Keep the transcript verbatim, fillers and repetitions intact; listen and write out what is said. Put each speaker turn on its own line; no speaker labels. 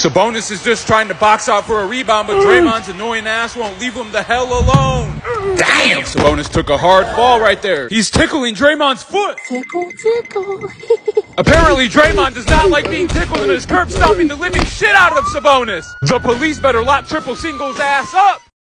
Sabonis is just trying to box out for a rebound, but Draymond's annoying ass won't leave him the hell alone. Damn! Sabonis took a hard fall right there. He's tickling Draymond's foot.
Tickle, tickle.
Apparently, Draymond does not like being tickled and is curb stomping the living shit out of Sabonis. The police better lock triple singles ass up.